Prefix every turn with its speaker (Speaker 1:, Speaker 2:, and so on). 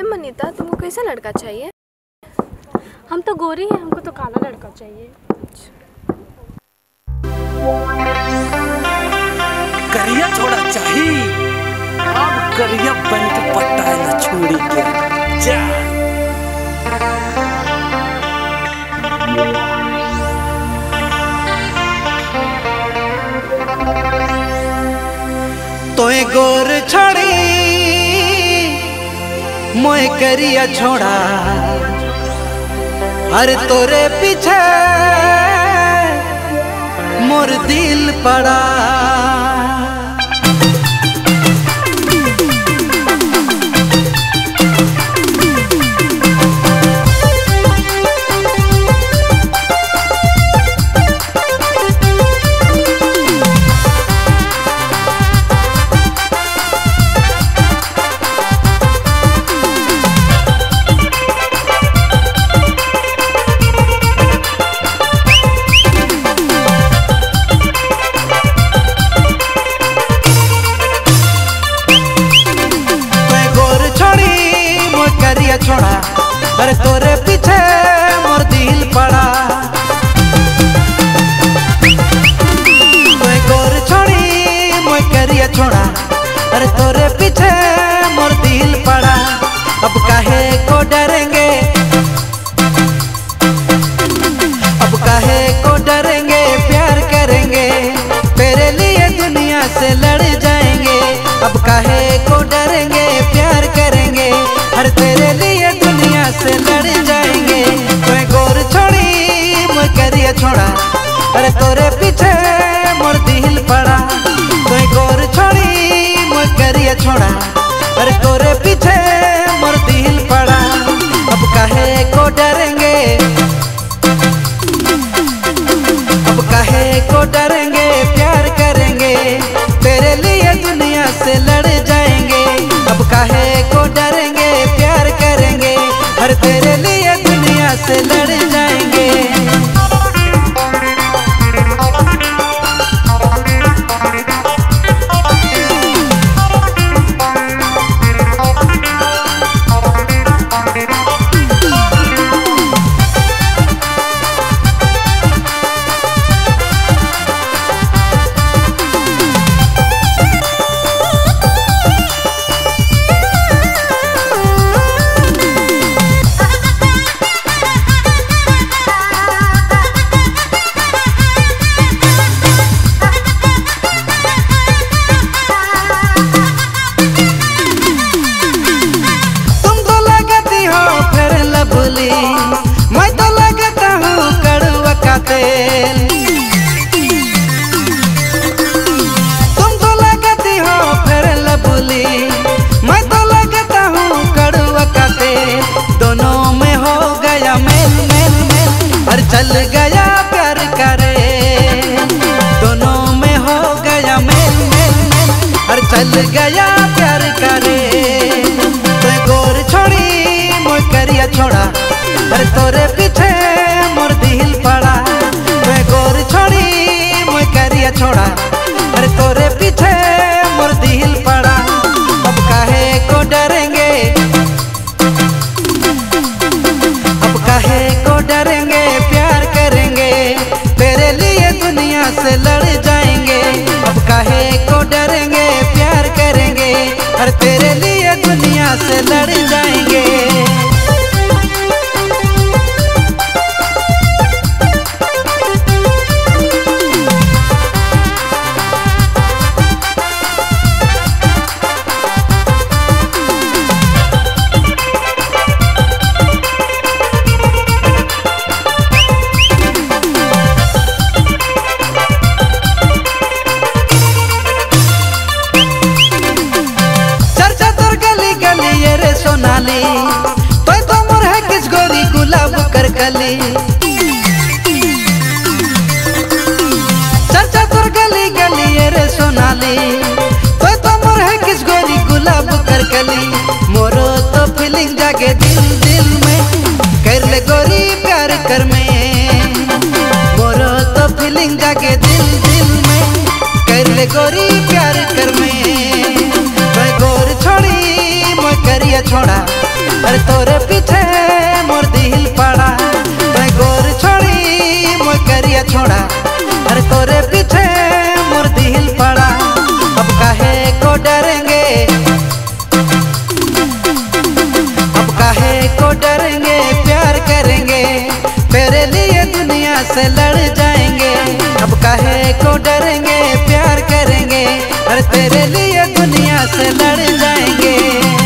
Speaker 1: मनीता, तुमको कैसा लड़का चाहिए?
Speaker 2: हम तो गोरी हैं, हमको तो काला लड़का चाहिए।
Speaker 3: करिया छोड़ा चाहिए, अब करिया बन के पट्टा न छोड़ी के जा।
Speaker 4: तोए गोर छोड़ी मोए करिया छोड़ा, अरे तोरे पीछे मोर दिल पड़ा। छोड़ा अरे तोरे पीछे मोर दिल पड़ा। तोए गोर छोड़ी मोए करिया छोड़ा, अरे तोरे पीछे मोर दिल पड़ा। अब काहे को डरेंगे, अब काहे को डरेंगे, प्यार करेंगे तेरे लिए दुनिया से लड़ जाएंगे। अब काहे को डरेंगे, प्यार करेंगे हर तेरे लिए दुनिया से लड़ जाएंगे। तोए गोर छोड़ी मोए करिया छोड़ा, अरे तोरे पीछे मोर दिल पड़ा। तोए गोर छोड़ी मोए करिया छोड़ा, अरे तोरे पीछे मोर दिल पड़ा। अब काहे को डरेंगे, अब काहे को डरेंगे, प्यार करेंगे तेरे लिए दुनिया से लड़ जाएंगे। अब काहे को डरेंगे, प्यार करेंगे हर तेरे लिए दुनिया से लड़ जाएंगे। मैं तो लगाता हूँ कड़वा का तेल, तुम तो लगाती हो फिर लबुली। मैं तो लगाता हूँ कड़वा का तेल, दोनों में हो गया मेल मेल मेल और चल गया प्यार करे। दोनों में हो गया मेल मेल मेल और चल गया प्यार करे। तो गोर छोड़ी मोए करिया छोड़ा, अरे तोरे पीछे मोर दिल पड़ा। तोए गोर छोड़ी मोए करिया छोड़ा, अरे तोरे पीछे मोर दिल पड़ा। अब काहे को डरेंगे, अब काहे को डरेंगे, प्यार करेंगे तेरे लिए दुनिया से लड़ जाएंगे। अब काहे को डरेंगे, प्यार करेंगे हर तेरे लिए दुनिया से लड़ जाएंगे। तो मोर है किस गोरी गुलाब कर कली। चर्चा तोर गली गली रे सोनाली, तो मोर है किस गोरी गुलाब कर कली। मोरो तो फीलिंग जागे दिल दिल में, कर ले गोरी प्यार कर में। मोरो तो फीलिंग जागे दिल दिल में, कर ले गोरी प्यार कर में। तो गोर छोड़ी मोए करिया छोड़ा, अरे तोरे पीछे मोर दिल पड़ा, मैं गोर छोड़ी मोर करिया छोड़ा। अरे तोरे पीछे मोर दिल पड़ा, अब काहे को डरेंगे, अब काहे को डरेंगे, प्यार करेंगे तेरे लिए दुनिया से लड़ जाएंगे। अब काहे को डरेंगे, प्यार करेंगे, अरे तेरे लिए दुनिया से लड़ जाएंगे।